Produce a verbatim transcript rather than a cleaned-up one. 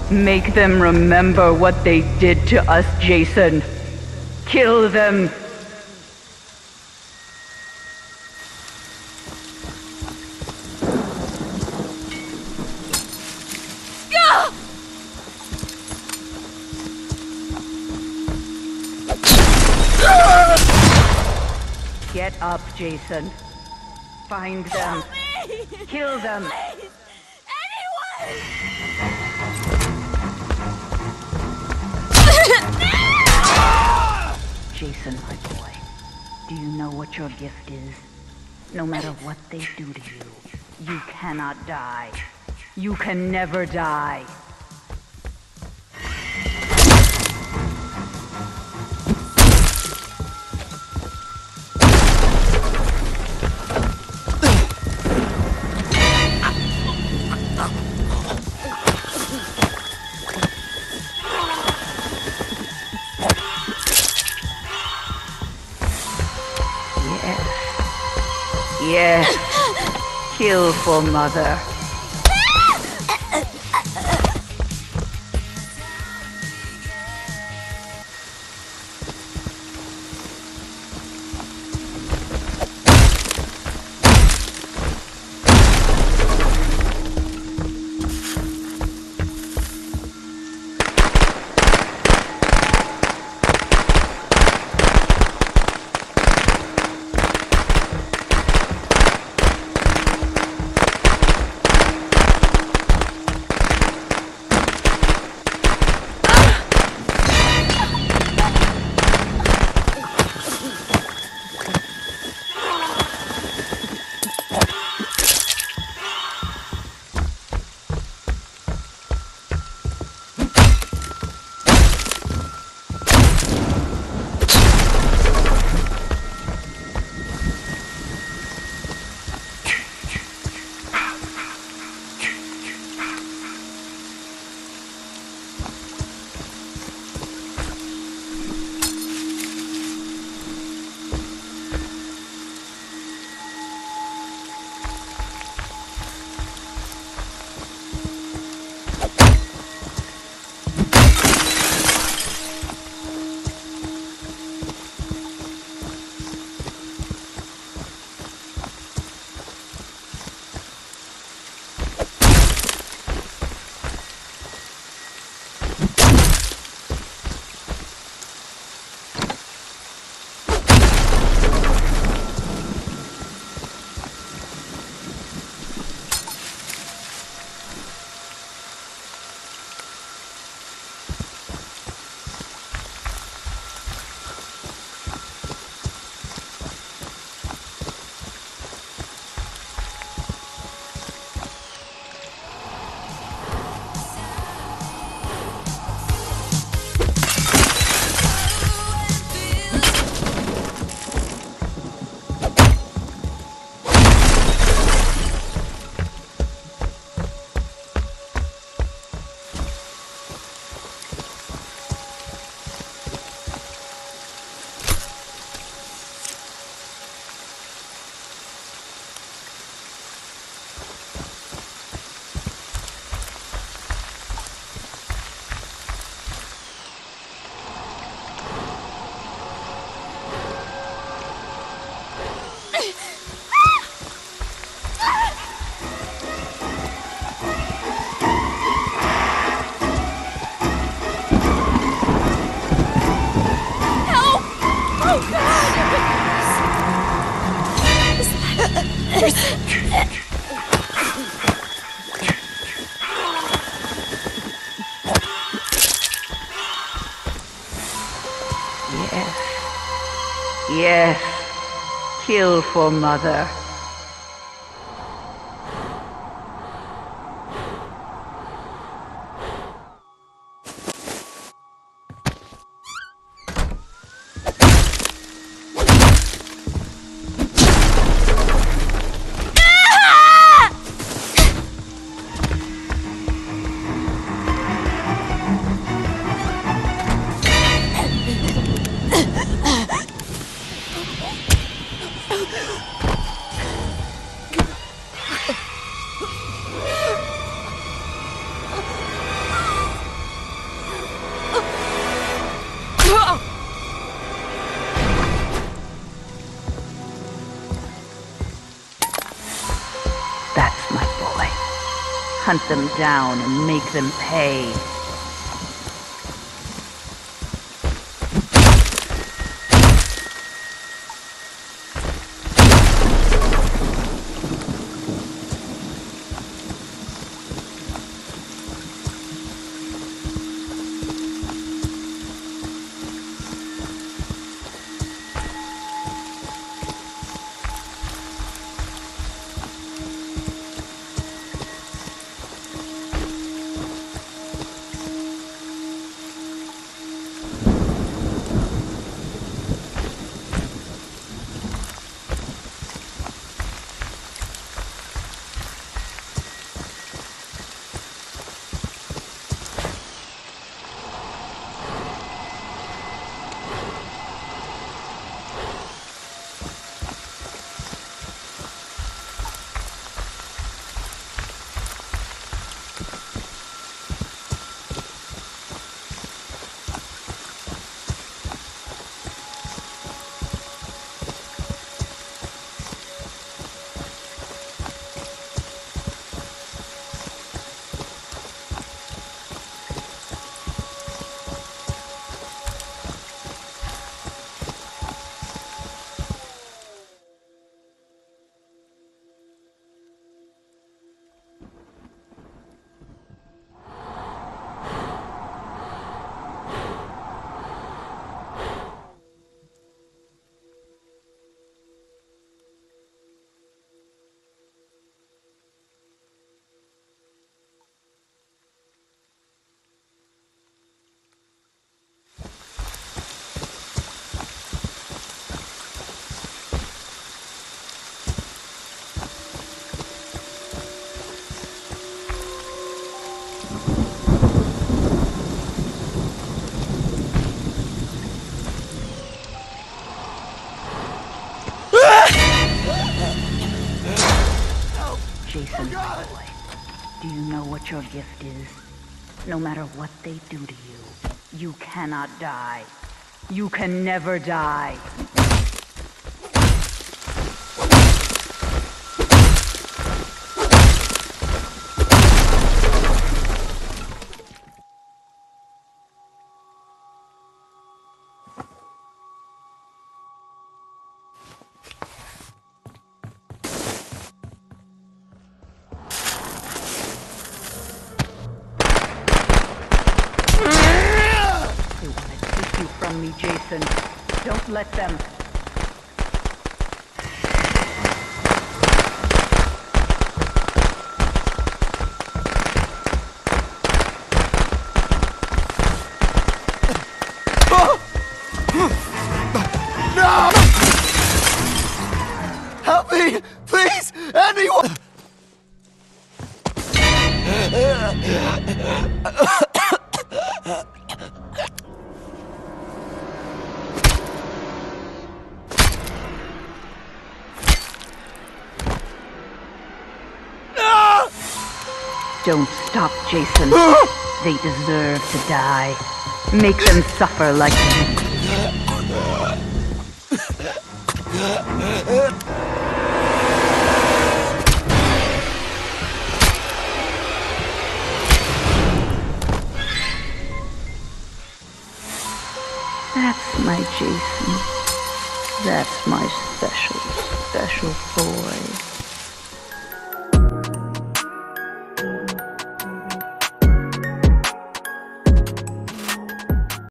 Make them remember what they did to us, Jason. Kill them. Get up, Jason. Find them. Help me! Kill them. Please! Anyone! Jason, my boy, do you know what your gift is? No matter what they do to you, you cannot die. You can never die. Yes. Kill for Mother. Yes. Kill for Mother. Hunt them down and make them pay. Jason Roy, do you know what your gift is? No matter what they do to you, you cannot die. You can never die. They want to take you from me, Jason. Don't let them. No! Help me! Please! Anyone! Don't stop, Jason. They deserve to die. Make them suffer like you. That's my Jason. That's my special, special boy.